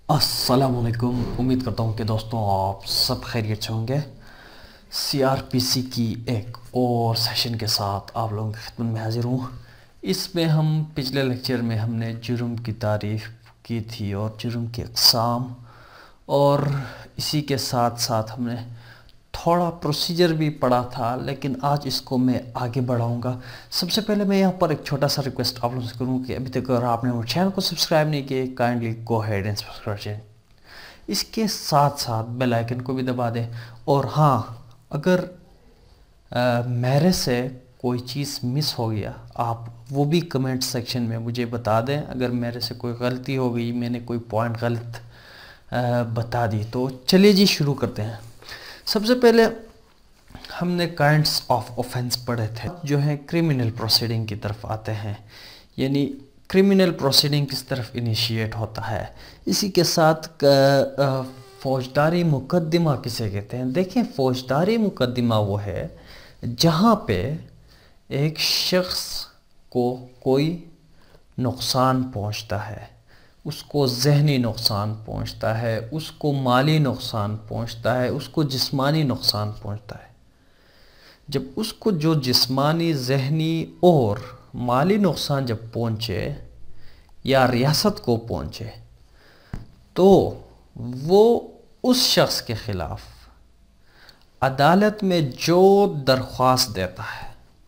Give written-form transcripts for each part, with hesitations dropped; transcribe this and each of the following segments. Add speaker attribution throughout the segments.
Speaker 1: अस्सलामुअलैकुम। उम्मीद करता हूँ कि दोस्तों आप सब खैरियत से होंगे। सीआरपीसी की एक और सेशन के साथ आप लोगों की खिदमत में हाजिर हूँ। इसमें हम पिछले लेक्चर में हमने जुर्म की तारीफ़ की थी और जुर्म की अक़साम, और इसी के साथ साथ हमने थोड़ा प्रोसीजर भी पढ़ा था, लेकिन आज इसको मैं आगे बढ़ाऊंगा। सबसे पहले मैं यहाँ पर एक छोटा सा रिक्वेस्ट आप लोगों से करूँ कि अभी तक अगर आपने वो चैनल को सब्सक्राइब नहीं किया, kindly go ahead and subscribe. इसके साथ साथ बेल आइकन को भी दबा दें। और हाँ, अगर मेरे से कोई चीज़ मिस हो गया, आप वो भी कमेंट सेक्शन में मुझे बता दें। अगर मेरे से कोई गलती हो गई, मैंने कोई पॉइंट गलत बता दी, तो चलिए जी शुरू करते हैं। सबसे पहले हमने काइंड्स ऑफ ऑफेंस पढ़े थे, जो है क्रिमिनल प्रोसीडिंग की तरफ आते हैं। यानी क्रिमिनल प्रोसीडिंग किस तरफ इनिशिएट होता है। इसी के साथ फौजदारी मुकदमा किसे कहते हैं। देखें, फौजदारी मुकदमा वो है जहाँ पे एक शख्स को कोई नुकसान पहुँचता है, उसको ज़हनी नुकसान पहुंचता है, उसको माली नुकसान पहुंचता है, उसको जिस्मानी नुकसान पहुंचता है। जब उसको जो जिस्मानी, ज़हनी और माली नुकसान जब पहुंचे या रियासत को पहुंचे, तो वो उस शख्स के ख़िलाफ़ अदालत में जो दरख्वास्त देता है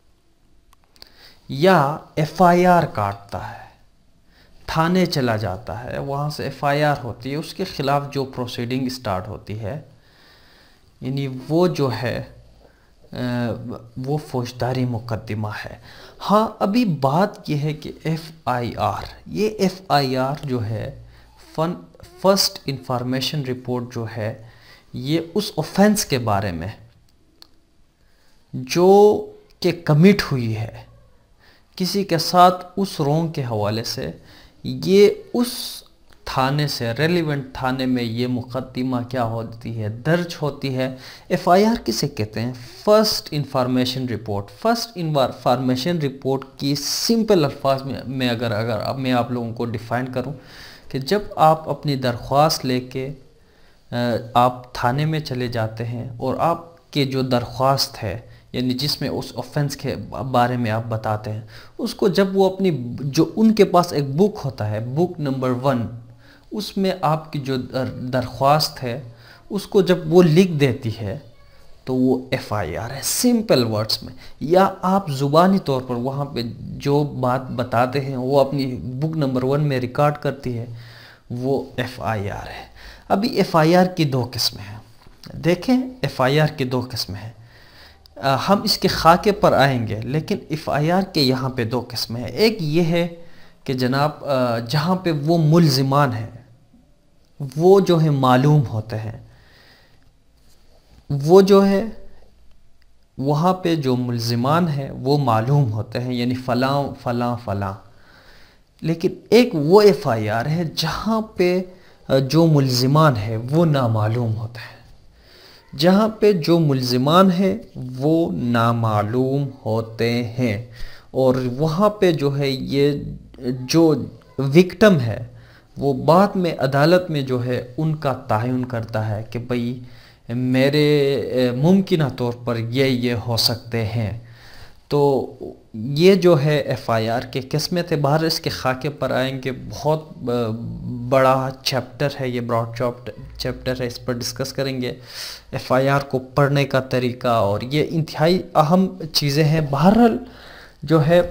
Speaker 1: या FIR काटता है, थाने चला जाता है, वहाँ से FIR होती है, उसके ख़िलाफ़ जो प्रोसीडिंग स्टार्ट होती है, यानी वो जो है वो फौजदारी मुकदमा है। हाँ, अभी बात यह है कि FIR, ये FIR जो है फर्स्ट इंफॉर्मेशन रिपोर्ट जो है, ये उस ऑफेंस के बारे में जो कि कमिट हुई है किसी के साथ, उस रोंग के हवाले से ये उस थाने से, रेलिवेंट थाने में ये मुकदमा क्या होती है, दर्ज होती है। FIR किसे कहते हैं? First information report. First information report की सिंपल अल्फाज में अगर अब मैं आप लोगों को डिफ़ाइन करूं कि जब आप अपनी दरख्वास्त लेके आप थाने में चले जाते हैं और आपके जो दरख्वास्त है, यानी जिसमें उस ऑफेंस के बारे में आप बताते हैं, उसको जब वो अपनी जो उनके पास एक बुक होता है, बुक नंबर 1, उसमें आपकी जो दरख्वास्त है उसको जब वो लिख देती है तो वो FIR है, सिंपल वर्ड्स में। या आप ज़ुबानी तौर पर वहाँ पे जो बात बताते हैं वो अपनी बुक नंबर 1 में रिकॉर्ड करती है, वो FIR है। अभी FIR की दो किस्में हैं। देखें, FIR की दो किस्में हैं। हम इसके खाके पर आएंगे, लेकिन FIR के यहाँ पे दो किस्में हैं। एक ये है कि जनाब जहाँ पे वो मुल्ज़िमान हैं, वो जो है मालूम होते हैं, वो जो है वहाँ पे जो मुल्ज़िमान हैं वो मालूम होते हैं, यानी फ़लाँ फ़लाँ फ़लाँ। लेकिन एक वो FIR है जहाँ पे जो मुल्ज़िमान है वो नामालूम होते हैं। जहाँ पे जो मुल्ज़िमान है वो नामालूम होते हैं, और वहाँ पे जो है ये जो विक्टिम है वो बाद में अदालत में जो है उनका तयन करता है कि भाई मेरे मुमकिन तौर पर ये हो सकते हैं। तो ये जो है FIR के किस्में थे। बाहर इसके खाके पर आएंगे, बहुत बड़ा चैप्टर है ये, ब्रॉड चैप्टर है, इस पर डिस्कस करेंगे FIR को पढ़ने का तरीका, और ये इंतहाई अहम चीज़ें हैं। बहरहाल जो है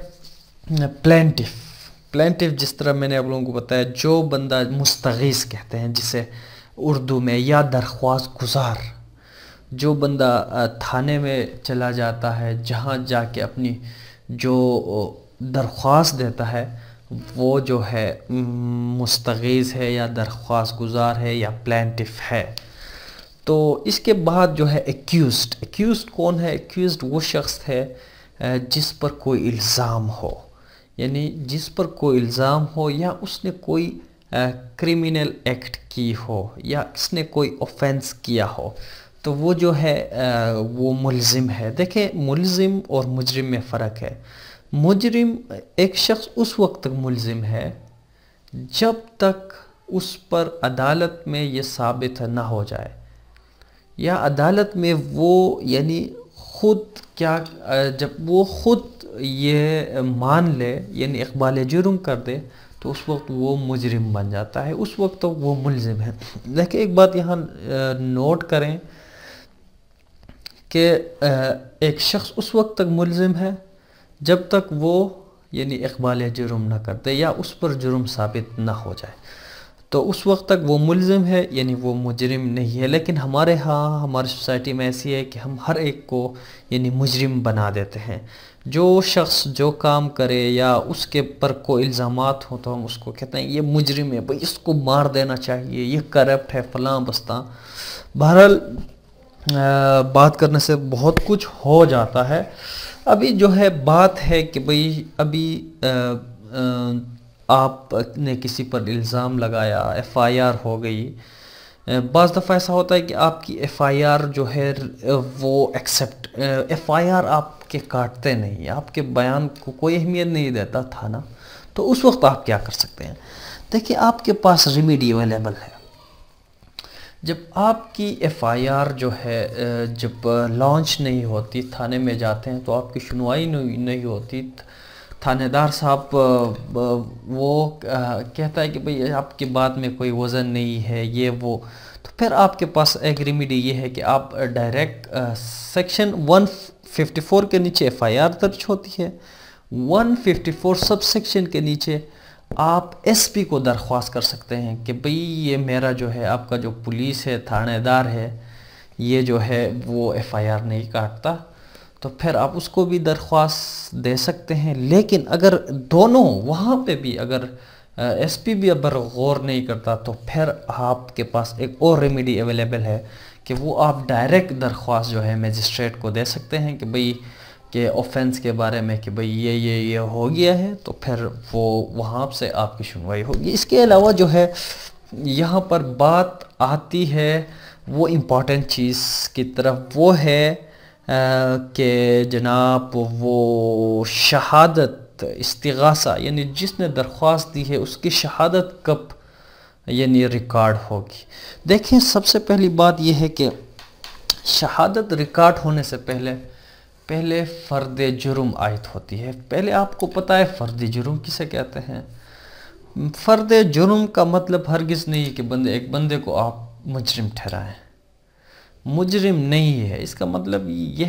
Speaker 1: प्लेंटिफ जिस तरह मैंने आप लोगों को बताया, जो बंदा मुस्तगीस कहते हैं जिसे उर्दू में, या दरख्वास्त गुज़ार, जो बंदा थाने में चला जाता है, जहाँ जाके अपनी जो दरख्वास्त देता है, वो जो है मुस्तगीस है या दरख्वास्त गुज़ार है या प्लेंटिफ है। तो इसके बाद जो है एक्यूज़्ड कौन है? एक्यूज़्ड वो शख्स है जिस पर कोई इल्ज़ाम हो, यानी जिस पर कोई इल्ज़ाम हो या उसने कोई क्रिमिनल एक्ट की हो या इसने कोई ऑफेंस किया हो, तो वो जो है वो मुल्ज़िम है। देखें, मुल्ज़िम और मुजरिम में फ़र्क है। मुजरिम एक शख्स उस वक्त तक मुल्ज़िम है जब तक اس پر عدالت میں یہ ثابت نہ ہو جائے، یا عدالت میں وہ یعنی خود کیا جب وہ خود یہ مان لے یعنی اقبال جرم کر دے تو اس وقت وہ مجرم بن جاتا ہے، اس وقت تو وہ ملزم ہے۔ لیکن ایک بات یہاں نوٹ کریں کہ ایک شخص اس وقت تک ملزم ہے جب تک وہ یعنی اقبال جرم نہ کرتے یا اس پر جرم ثابت نہ ہو جائے، تو اس وقت تک وہ ملزم ہے یعنی وہ مجرم نہیں ہے۔ لیکن ہمارے ہاں ہماری سوسائٹی میں ایسی ہے کہ ہم ہر ایک کو یعنی مجرم بنا دیتے ہیں۔ جو شخص جو کام کرے یا اس کے پر کوئی الزامات ہوں تو ہم اس کو کہتے ہیں یہ مجرم ہے، بھئی اس کو مار دینا چاہیے، یہ کرپٹ ہے، فلاں بستاں۔ بہرحال بات کرنے سے بہت کچھ ہو جاتا ہے۔ ابھی جو ہے بات ہے کہ بھئی ابھی آپ نے کسی پر الزام لگایا، FIR ہو گئی۔ بعض دفعہ ایسا ہوتا ہے کہ آپ کی FIR جو ہے وہ FIR آپ کے کاٹتے نہیں، آپ کے بیان کو کوئی اہمیت نہیں دیتا تھانہ، تو اس وقت آپ کیا کر سکتے ہیں؟ دیکھیں آپ کے پاس ریمیڈی اویلیبل ہے۔ جب آپ کی FIR جو ہے جب لانچ نہیں ہوتی، تھانے میں جاتے ہیں تو آپ کی سنوائی نہیں ہوتی، تھانے دار صاحب وہ کہتا ہے کہ بھئی آپ کی بات میں کوئی وزن نہیں ہے، یہ وہ، تو پھر آپ کے پاس ایک ریمیڈی یہ ہے کہ آپ ڈائریکٹ سیکشن 154 کے نیچے FIR درج ہوتی ہے، 154 سب سیکشن کے نیچے آپ SP کو درخواست کر سکتے ہیں کہ بھئی یہ میرا جو ہے آپ کا جو پولیس ہے، تھانے دار ہے، یہ جو ہے وہ FIR نہیں کاٹتا، تو پھر آپ اس کو بھی درخواست دے سکتے ہیں۔ لیکن اگر دونوں وہاں پہ بھی اگر SP بھی اب غور نہیں کرتا تو پھر آپ کے پاس ایک اور ریمیڈی اویلیبل ہے کہ وہ آپ ڈائریکٹ درخواست جو ہے میجسٹریٹ کو دے سکتے ہیں کہ بھئی کہ اوفینس کے بارے میں کہ بھئی یہ ہو گیا ہے، تو پھر وہ وہاں سے آپ کی سنوائی ہوگی۔ اس کے علاوہ جو ہے یہاں پر بات آتی ہے وہ امپورٹنٹ چیز کی طرف، وہ ہے کہ جناب وہ شہادت استغاثہ یعنی جس نے درخواست دی ہے اس کی شہادت کب یعنی ریکارڈ ہوگی۔ دیکھیں سب سے پہلی بات یہ ہے کہ شہادت ریکارڈ ہونے سے پہلے فرد جرم عائد ہوتی ہے۔ پہلے آپ کو پتہ ہے فرد جرم کسے کہتے ہیں؟ فرد جرم کا مطلب ہرگز نہیں کہ ایک بندے کو آپ مجرم ٹھہرائیں، مجرم نہیں ہے۔ اس کا مطلب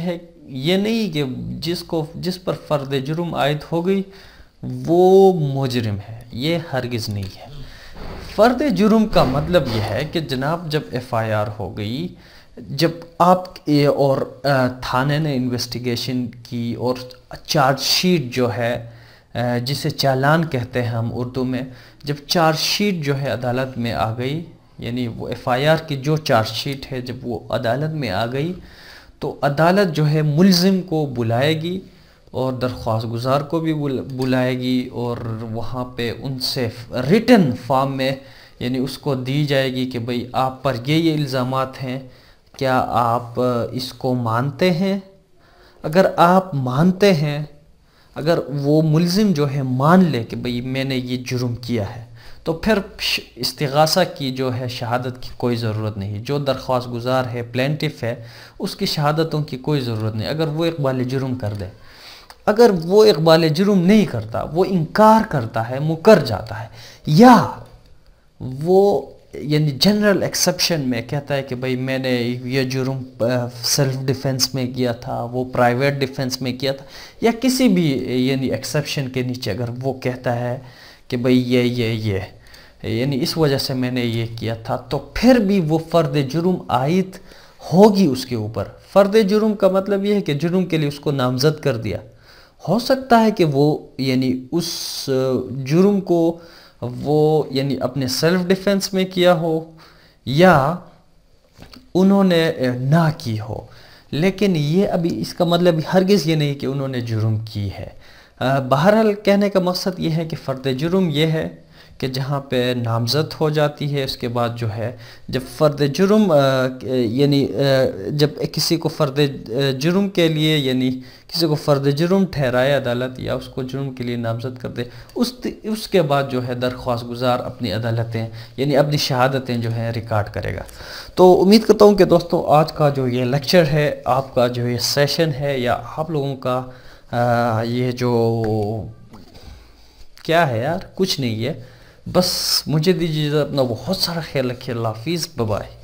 Speaker 1: یہ نہیں کہ جس پر فرد جرم عائد ہو گئی وہ مجرم ہے، یہ ہرگز نہیں ہے۔ فرد جرم کا مطلب یہ ہے کہ جناب جب FIR ہو گئی، جب آپ اور تھانے نے انویسٹیگیشن کی اور چارج شیٹ جو ہے جسے چالان کہتے ہیں ہم اردو میں، جب چارج شیٹ جو ہے عدالت میں آ گئی، یعنی وہ FIR کی جو چارج شیٹ ہے جب وہ عدالت میں آ گئی تو عدالت جو ہے ملزم کو بلائے گی اور درخواست گزار کو بھی بلائے گی، اور وہاں پہ ان سے ریٹن فارم میں یعنی اس کو دی جائے گی کہ بھئی آپ پر یہ الزامات ہیں، کیا آپ اس کو مانتے ہیں؟ اگر آپ مانتے ہیں، اگر وہ ملزم جو ہے مان لے کہ بھئی میں نے یہ جرم کیا ہے، تو پھر استغاثہ کی جو ہے شہادت کی کوئی ضرورت نہیں۔ جو درخواست گزار ہے، پلینٹف ہے، اس کی شہادتوں کی کوئی ضرورت نہیں اگر وہ اقبال جرم کر دے۔ اگر وہ اقبال جرم نہیں کرتا، وہ انکار کرتا ہے، مکر جاتا ہے، یا وہ یعنی جنرل ایکسیپشن میں کہتا ہے کہ بھئی میں نے یہ جرم سیلف ڈیفنس میں کیا تھا، وہ پرائیویٹ ڈیفنس میں کیا تھا، یا کسی بھی یعنی ایکسیپشن کے نیچے اگر وہ کہتا ہے کہ بھئی یہ یعنی اس وجہ سے میں نے یہ کیا تھا، تو پھر بھی وہ فرد جرم عائد ہوگی اس کے اوپر۔ فرد جرم کا مطلب یہ ہے کہ جرم کے لیے اس کو نامزد کر دیا۔ ہو سکتا ہے کہ وہ یعنی اس جرم کو وہ یعنی اپنے سیلف ڈیفنس میں کیا ہو یا انہوں نے نہ کی ہو، لیکن یہ ابھی اس کا مطلب ہرگز یہ نہیں کہ انہوں نے جرم کی ہے۔ بہرحال کہنے کا مقصد یہ ہے کہ فرد جرم یہ ہے کہ جہاں پہ نامزد ہو جاتی ہے، اس کے بعد جو ہے جب فرد جرم یعنی جب کسی کو فرد جرم کے لیے یعنی کسی کو فرد جرم ٹھہرائے عدالت یا اس کو جرم کے لیے نامزد کر دے، اس کے بعد جو ہے درخواست گزار اپنی عدالتیں یعنی اپنی شہادتیں جو ہیں ریکارڈ کرے گا۔ تو امید کرتا ہوں کہ دوستوں آج کا جو یہ لیکچر ہے، آپ کا جو یہ سیشن ہے، یا آپ لوگوں کا یہ جو کیا ہے یار، کچھ نہیں ہے، بس مجھے دیجیے اپنا بہت سارا خیال رکھیے۔ اللہ حافظ، بائے بائے۔